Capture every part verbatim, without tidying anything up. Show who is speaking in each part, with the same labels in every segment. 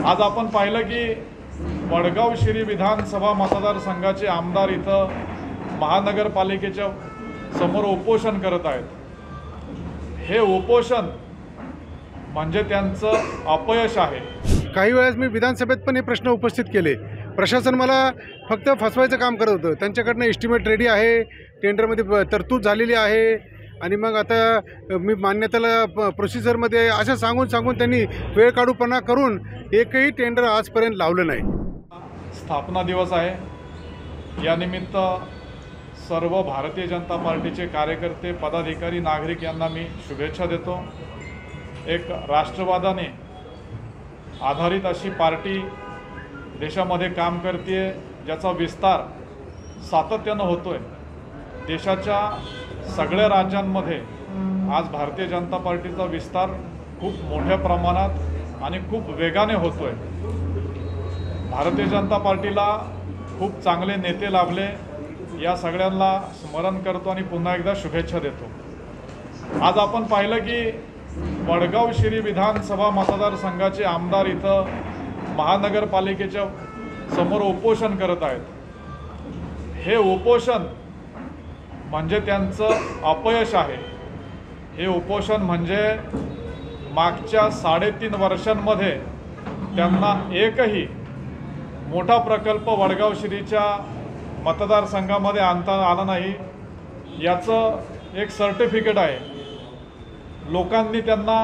Speaker 1: आज आपण पाहिलं की वडगाव शिरी विधानसभा मतदारसंघाचे आमदार इथं महानगरपालिकेच्या समोर उपोषण करत आहेत। हे उपोषण म्हणजे त्यांचं अपयश आहे।
Speaker 2: काही वेळेस मी विधानसभेत पण हे प्रश्न उपस्थित केले। प्रशासन मला फक्त फसवायचं काम करत होतं। त्यांच्याकडनं एस्टिमेट रेडी आहे, टेंडरमध्ये तरतूद झालेली आहे आणि मग आता मी मान्यतेला प्रोसिजरमध्ये असं सांगून सांगून त्यांनी वेळ काढूपणा करून एकही टेंडर आजपर्यंत लावलं नाही।
Speaker 1: स्थापना दिवस आहे, यानिमित्त सर्व भारतीय जनता पार्टीचे कार्यकर्ते, पदाधिकारी, नागरिक यांना मी शुभेच्छा देतो। एक राष्ट्रवादाने आधारित अशी पार्टी देशामध्ये काम करते, ज्याचा विस्तार सातत्यानं होतोय। देशाच्या सगळ्या राज्यांमध्ये आज भारतीय जनता पार्टीचा विस्तार खूप मोठ्या प्रमाणात आणि खूप वेगाने होतोय। भारतीय जनता पार्टीला खूप चांगले नेते लाभले, या सगळ्यांना स्मरण करतो आणि पुन्हा एकदा शुभेच्छा देतो। आज आपण पाहिलं की वडगाव शिरी विधानसभा मतदारसंघाचे आमदार इथं महानगरपालिकेच्या समोर उपोषण करत आहेत। हे उपोषण म्हणजे त्यांचं अपयश आहे। हे उपोषण म्हणजे मागच्या साडेतीन वर्षांमध्ये त्यांना एकही मोठा प्रकल्प वडगाव शिरीच्या मतदारसंघामध्ये आणता आला नाही, याचं एक सर्टिफिकेट आहे। लोकांनी त्यांना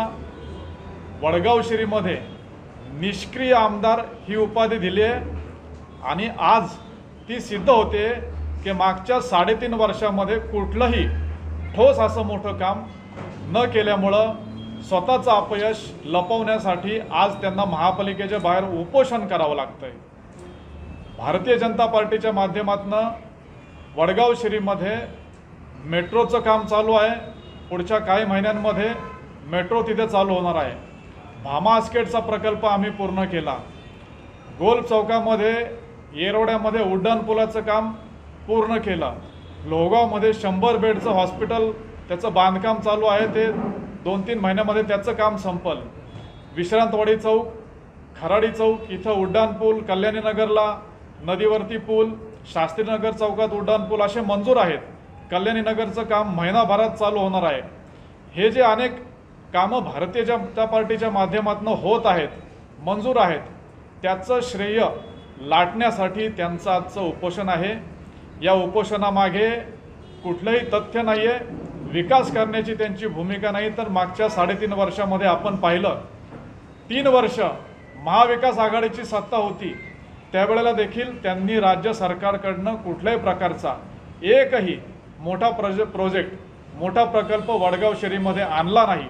Speaker 1: वडगाव शिरीमध्ये निष्क्रिय आमदार ही उपाधी दिली आहे आणि आज ती सिद्ध होते की मागच्या साडेतीन वर्षामध्ये कुठलंही ठोस असं मोठं काम न केल्यामुळं स्वतःचं अपयश लपवण्यासाठी आज त्यांना महापालिकेच्या बाहेर उपोषण करावं लागतंय। भारतीय जनता पार्टीच्या माध्यमातून वडगाव शिरीमध्ये मेट्रोचं काम चालू आहे। पुढच्या काही महिन्यांमध्ये मेट्रो तिथे चालू होणार आहे। भामा आस्केटचा प्रकल्प आम्ही पूर्ण केला। गोल चौकामध्ये येरवड्यामध्ये उड्डाणपुलाचं काम पूर्ण केलं। लोहगावमध्ये शंभर बेडचं हॉस्पिटल त्याचं बांधकाम चालू आहे, ते दोन तीन महिन्यामध्ये त्याचं काम संपल। विश्रांतवाडी चौक, खराडी चौक इथं उड्डाणपूल, कल्याणीनगरला नदीवरती पूल, शास्त्रीनगर चौकात उड्डाणपूल असे मंजूर आहेत। कल्याणीनगरचं काम महिनाभरात चालू होणार आहे। हे जे अनेक कामं भारतीय जनता पार्टीच्या माध्यमातून होत आहेत, मंजूर आहेत, त्याचं श्रेय लाटण्यासाठी त्यांचं आजचं उपोषण आहे। या उपोषणामागे कुठलंही तथ्य नाही आहे, विकास करण्याची त्यांची भूमिका नाही। तर मागच्या साडेतीन वर्षामध्ये आपण पाहिलं, तीन वर्ष महाविकास आघाडीची सत्ता होती, त्यावेळेला देखील त्यांनी राज्य सरकारकडनं कुठल्याही प्रकारचा एकही मोठा प्रोजे प्रोजेक्ट मोठा प्रकल्प वडगाव शिरीमध्ये आणला नाही।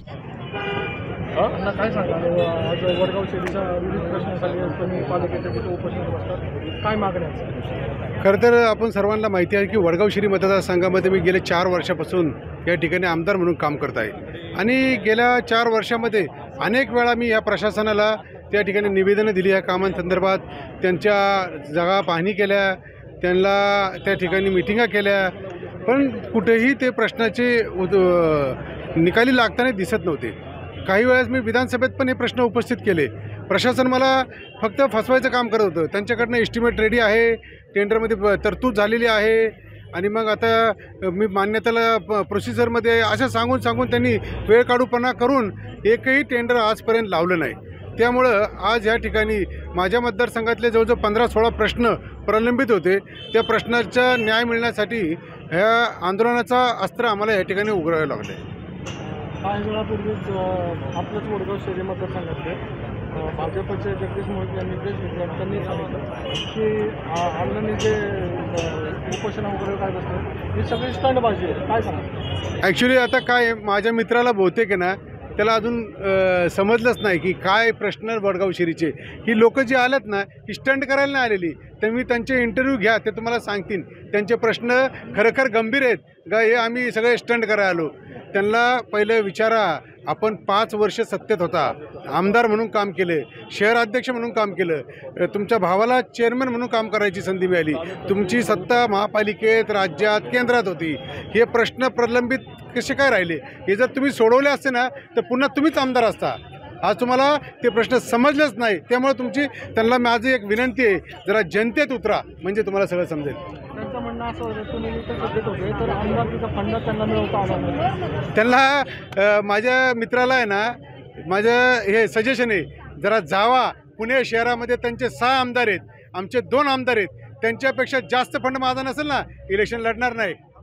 Speaker 3: काय सांगा, आज वडगाव शिरीच्या विविध प्रश्नांसाठी तुम्ही पालिकेच्या तिथे उपोषण बसतात, काय मागण्या?
Speaker 2: खरं तर आपण सर्वांना माहिती आहे की वडगाव शिरी मतदारसंघामध्ये मी गेले चार वर्षापासून या ठिकाणी आमदार म्हणून काम करत आहे आणि गेल्या चार वर्षामध्ये अनेक वेळा मी या प्रशासनाला त्या ठिकाणी निवेदनं दिली या कामांसंदर्भात, त्यांच्या जागा पाहणी केल्या, त्यांना त्या ठिकाणी मिटिंगा केल्या, पण कुठेही ते प्रश्नाचे निकाली लागताना दिसत नव्हते। काही वेळेस मी विधानसभेत पण हे प्रश्न उपस्थित केले। प्रशासन मला फक्त फसवायचं काम करत होतं। त्यांच्याकडनं एस्टिमेट रेडी आहे, टेंडरमध्ये तरतूद झालेली आहे आणि मग आता मी मान्यतेला प्रोसिजरमध्ये असं सांगून सांगून त्यांनी वेळ काढूपणा करून एकही टेंडर आजपर्यंत लावलं नाही। त्यामुळं आज या ठिकाणी माझ्या मतदारसंघातले जवळजवळ पंधरा सोळा प्रश्न प्रलंबित होते। त्या प्रश्नाचा न्याय मिळण्यासाठी ह्या आंदोलनाचा अस्त्र आम्हाला या ठिकाणी उघडावे लागले।
Speaker 3: काही वेळापूर्वीच आपल्याच वडगाव शिरी मतदारसंघातले भाजपचे जगदीश मोहिते यांनी प्रेस घेतला, त्यांनी सांगितलं की अण्णांनी जे उपोषण वगैरे काय बसलं ही सगळी स्टंटबाजी आहे, काय सांगा?
Speaker 2: ॲक्च्युली आता काय माझ्या मित्राला बहुतेक आहे ना, त्याला अजून समजलंच नाही की काय प्रश्न वडगाव शिरीचे। ही लोक जी आलेत ना, ही स्टंट करायला नाही आलेली। तुम्ही त्यांचे इंटरव्ह्यू घ्या, ते तुम्हाला सांगतील त्यांचे प्रश्न खरोखर गंभीर आहेत का हे आम्ही सगळे स्टंट करायला आलो। त्यांना पहिलं विचारा, आपण पाच वर्ष सत्तेत होता, आमदार म्हणून काम केले, शहर अध्यक्ष म्हणून काम केलं, तुमच्या भावाला चेअरमन म्हणून काम करायची संधी मिळाली, तुमची सत्ता महापालिकेत, राज्यात, केंद्रात होती। हे प्रश्न प्रलंबित कसे काय राहिले? हे जर तुम्ही सोडवले असते ना तर पुन्हा तुम्हीच आमदार असता। आज तुम्हाला ते प्रश्न समजलेच नाही. त्यामुळे तुमची त्यांना माझी एक विनंती आहे, जरा जनतेत उतरा म्हणजे तुम्हाला सगळं समजेल.
Speaker 3: त्यांचं म्हणणं असं होतं तुम्ही इथं सध्या होते तर आमदारकीचा फंड त्यांना मिळवता आला नाही.
Speaker 2: त्यांना अ, माझ्या मित्राला आहे ना माझं हे सजेशन आहे, जरा जावा पुणे शहरामध्ये. त्यांचे सहा आमदार आहेत, आमचे दोन आमदार आहेत. त्यांच्यापेक्षा जास्त फंड माझा नसेल ना इलेक्शन लढणार नाही.